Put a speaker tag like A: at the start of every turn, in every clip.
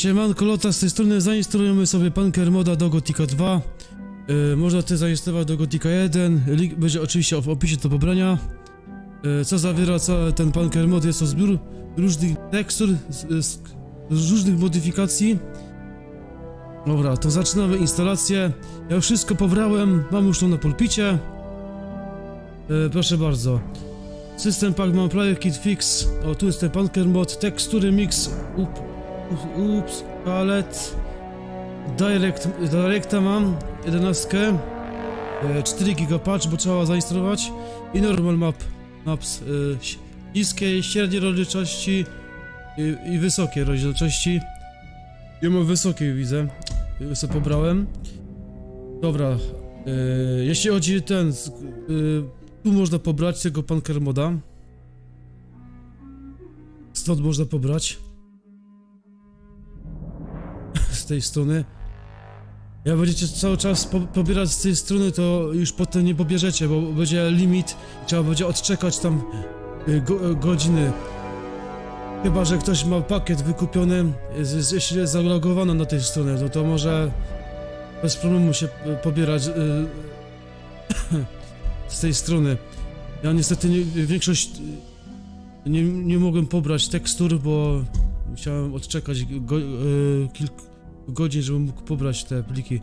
A: Siemanko, Lota z tej strony. Zainstalujemy sobie Punker Moda do Gothica 2. Można też zainstalować do Gothica 1. Link będzie oczywiście w opisie do pobrania. Co zawiera cały ten Punker Mod? Jest to zbiór różnych tekstur, z różnych modyfikacji. Dobra, to zaczynamy instalację. Ja już wszystko pobrałem, mam już to na pulpicie. Proszę bardzo. System Pack mam Player Kit Fix. O, tu jest ten Punker Mod, tekstury mix, palette, Directa mam, 11, 4 GB patch, bo trzeba zainstalować i normal maps, niskiej, średniej rozdzielczości i wysokiej rozdzielczości. Ja mam wysokiej, widzę, sobie pobrałem. Dobra, jeśli chodzi ten, tu można pobrać tego Punker Moda. Stąd można pobrać. Z tej strony. Jak będziecie cały czas pobierać z tej strony, to już potem nie pobierzecie, bo będzie limit i trzeba będzie odczekać tam godziny. Chyba że ktoś ma pakiet wykupiony, jeśli jest zalogowany na tej stronie, no to może bez problemu się pobierać z tej strony. Ja niestety większość nie mogłem pobrać tekstur, bo musiałem odczekać kilka godzin, żebym mógł pobrać te pliki.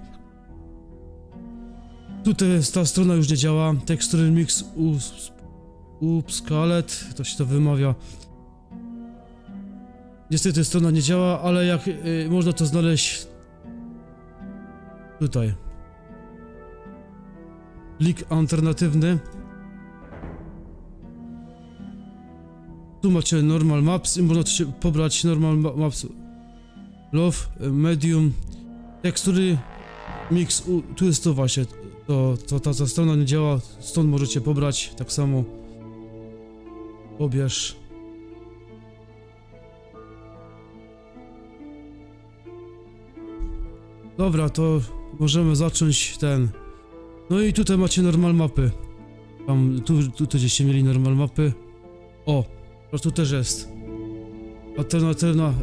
A: Tutaj ta strona już nie działa. Tekstury mix Scalet, to się to wymawia. Niestety strona nie działa, ale jak można to znaleźć tutaj. Plik alternatywny. Tu macie normal maps i można pobrać normal maps love, medium, tekstury mix, tu jest to właśnie, ta strona nie działa, stąd możecie pobrać, tak samo pobierz. Dobra, to możemy zacząć ten. No i tutaj macie normal mapy. Tam, tu gdzieście mieli normal mapy. O, tu też jest. Alternatywna,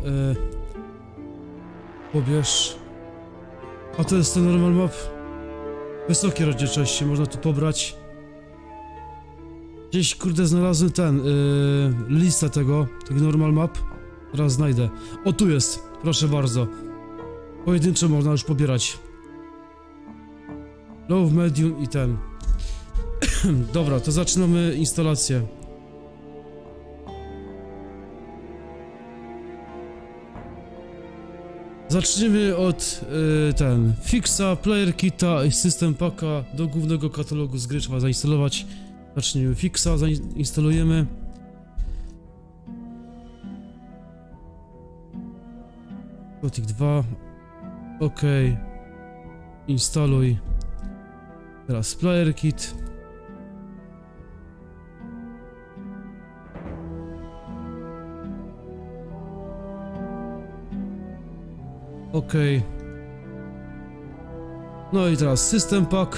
A: pobierz. A to jest ten normal map. Wysokiej rozdzielczości, można tu pobrać. Gdzieś kurde znalazłem ten, listę tych normal map. Teraz znajdę. O, tu jest, proszę bardzo. Pojedynczo można już pobierać. Low, medium i ten. Dobra, to zaczynamy instalację. Zacznijmy od fixa, player kita i system packa do głównego katalogu z gry trzeba zainstalować. Zacznijmy fixa, zainstalujemy. Gothic 2. OK. Instaluj. Teraz player kit. OK. No i teraz System Pack.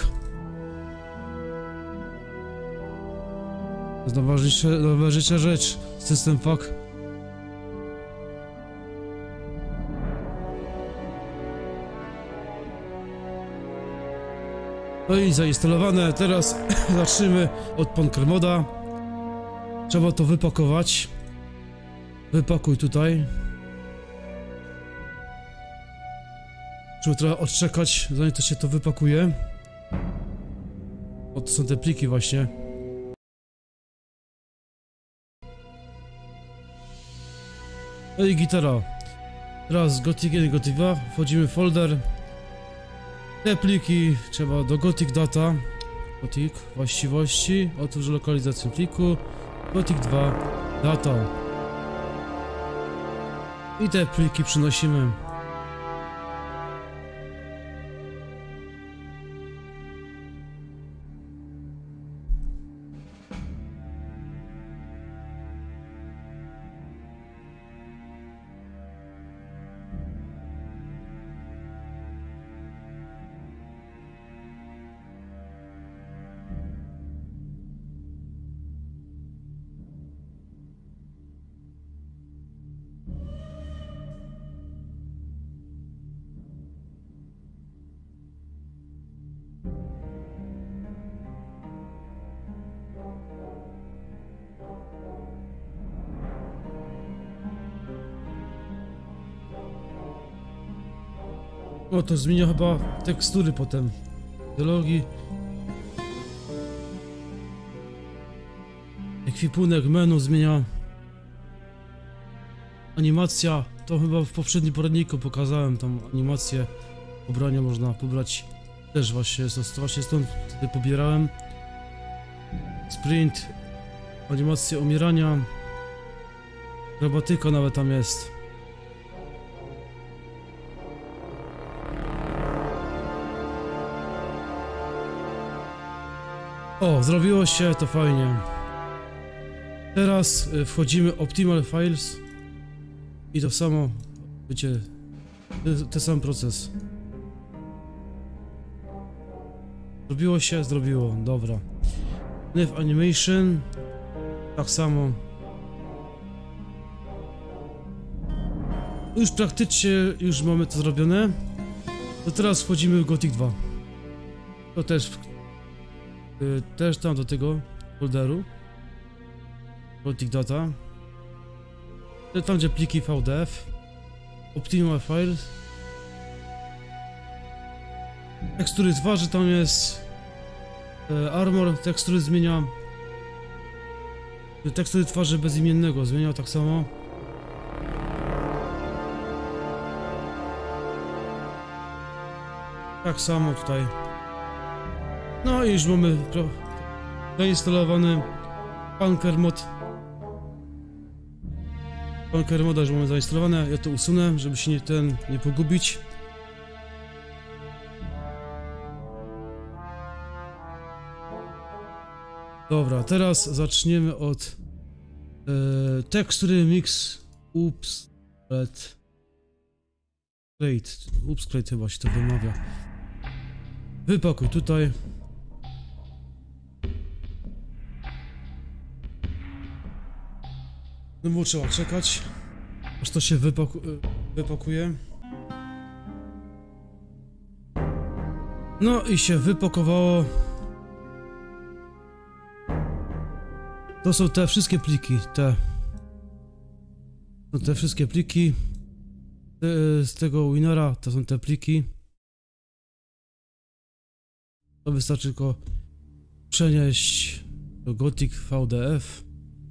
A: To jest najważniejsza rzecz. System Pack. No i zainstalowane. Teraz zacznijmy od Punker Moda. Trzeba to wypakować. Wypakuj tutaj. Trzeba trochę odczekać, zanim to się to wypakuje. O, to są te pliki właśnie. No i gitara. Teraz Gothic 1, Gothic 2. Wchodzimy w folder. Te pliki trzeba do Gothic Data. Gothic, właściwości. Otwórz lokalizację pliku. Gothic 2, data. I te pliki przynosimy. O, to zmienia chyba tekstury potem. Dialogi. Ekwipunek, menu zmienia. Animacja. To chyba w poprzednim poradniku pokazałem tą animację. Ubrania można pobrać. Też właśnie stąd wtedy pobierałem. Sprint. Animacja umierania. Robotyka nawet tam jest. O, zrobiło się, to fajnie. Teraz wchodzimy Optimal Files i to samo, wiecie, ten sam proces. Zrobiło się, zrobiło, dobra. Nav Animation, tak samo. Już praktycznie, już mamy to zrobione. To teraz wchodzimy w Gothic 2. To też tam do tego folderu. Gothic Data. Tam gdzie pliki VDF. Optimal Files. Tekstury twarzy tam jest. Armor, tekstury zmienia. Tekstury twarzy bezimiennego zmienia tak samo. Tak samo tutaj. No i już mamy zainstalowany Punker Mod. Punker Moda już mamy zainstalowane. Ja to usunę, żeby się nie pogubić. Dobra, teraz zaczniemy od tekstury mix Upscrate chyba się to wymawia. Wypakuj tutaj. No bo trzeba czekać, aż to się wypakuje. No i się wypakowało. To są te wszystkie pliki, te wszystkie pliki z tego Winera, to są te pliki. To wystarczy tylko przenieść do Gothic VDF.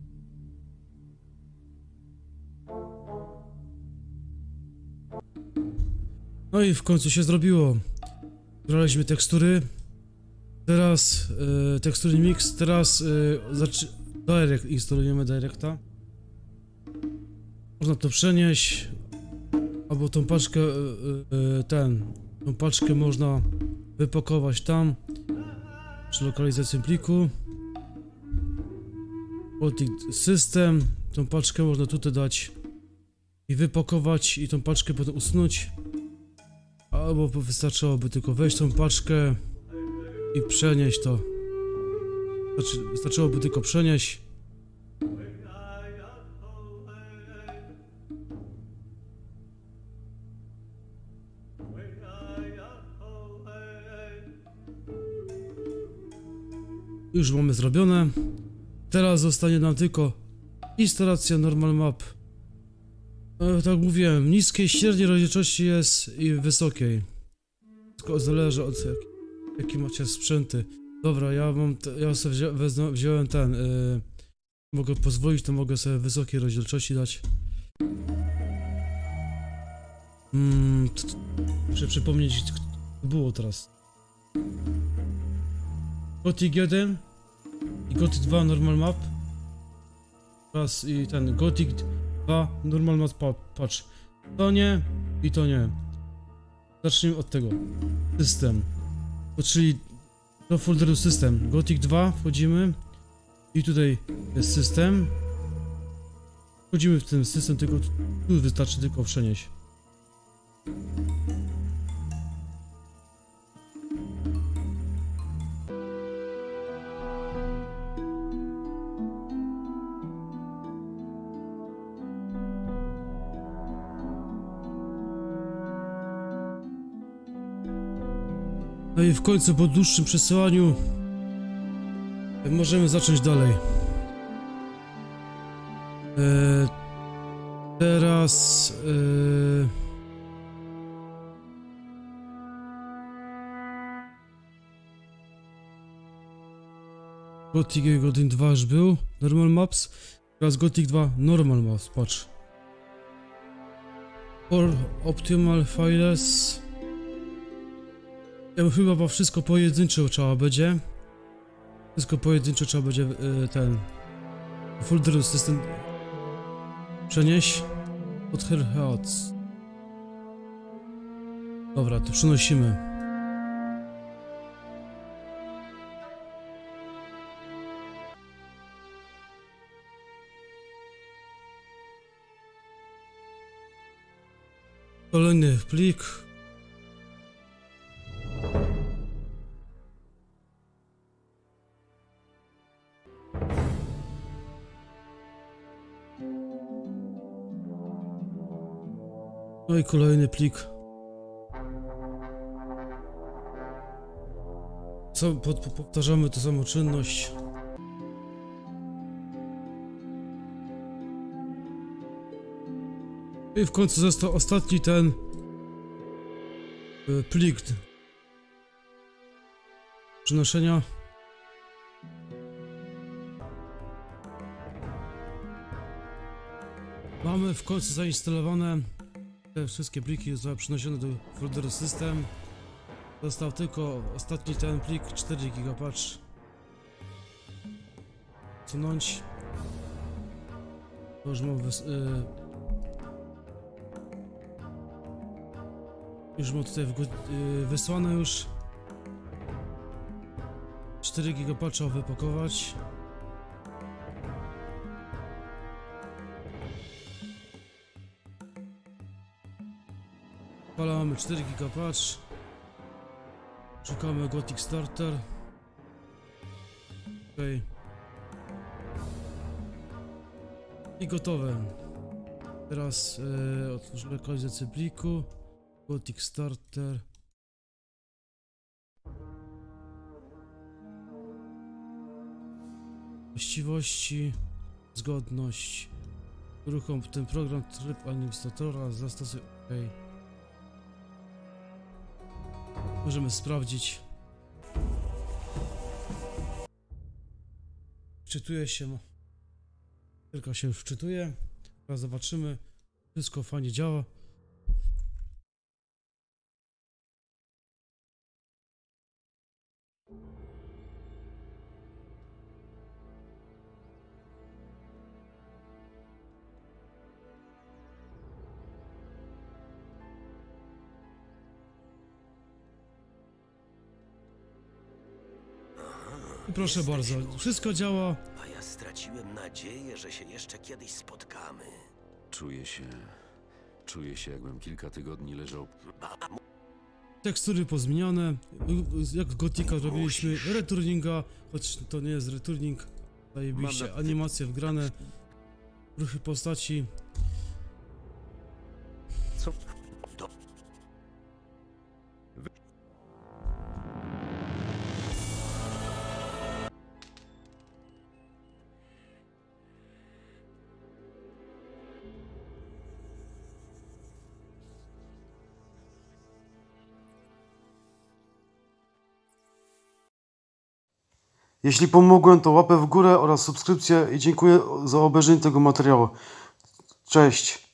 A: No i w końcu się zrobiło. Wybraliśmy tekstury. Teraz tekstury mix, teraz Direct, instalujemy Directa. Można to przenieść, albo tą paczkę, tą paczkę można wypakować tam, przy lokalizacji pliku. Gothic System, tą paczkę można tutaj dać i wypakować i tą paczkę potem usunąć. Albo wystarczyłoby tylko wejść tą paczkę i przenieść to. Wystarczyłoby tylko przenieść. Już mamy zrobione. Teraz zostanie nam tylko instalacja normal map. Tak mówiłem, niskiej, średniej rozdzielczości jest i wysokiej. Tylko zależy od jakie macie sprzęty. Dobra, ja sobie wziąłem ten. Mogę pozwolić, to mogę sobie wysokiej rozdzielczości dać. Muszę przypomnieć, co było teraz. Gothic 1 i Gothic 2 normal map. Teraz i ten Gothic 2 normal map patch. To nie i to nie. Zacznijmy od tego. System. Czyli do folderu system. Gothic 2 wchodzimy. I tutaj jest system. Wchodzimy w ten system, tylko tu wystarczy tylko przenieść. No i w końcu po dłuższym przesyłaniu możemy zacząć dalej. Teraz Gothic 1 2 już był. Normal Maps. Teraz Gothic 2 Normal Maps, patrz. For Optimal Files. Ja bym chyba wszystko pojedynczo trzeba będzie. Wszystko pojedynczo trzeba będzie ten folder system przenieść od Herheads. Dobra, to przenosimy. Kolejny plik. No i kolejny plik. Powtarzamy tę samą czynność. I w końcu został ostatni ten plik przenoszenia. Mamy w końcu zainstalowane te wszystkie pliki, zostały przeniesione do folderu system. Został tylko ostatni ten plik 4 GB, patrz. Wsunąć. To już mam już mam tutaj wysłane już. 4 GB trzeba wypakować. Mamy 4 GB. Szukamy Gothic Starter. Okay. I gotowe. Teraz otwórz lokalizację pliku. Gothic Starter. Właściwości. Zgodność. Uruchom ten program, tryb administratora, zastosuj OK. Możemy sprawdzić. Wczytuje się. Tylko się już wczytuje. Teraz zobaczymy. Wszystko fajnie działa. I proszę bardzo, wszystko działa.
B: A ja straciłem nadzieję, że się jeszcze kiedyś spotkamy.
C: Czuję się, jakbym kilka tygodni leżał.
A: Tekstury pozmieniane. Jak w Gothica robiliśmy returninga, choć to nie jest returning. Zajebiście, animacje wgrane, ruchy postaci.
C: Co?
D: Jeśli pomogłem, to łapę w górę oraz subskrypcję i dziękuję za obejrzenie tego materiału. Cześć!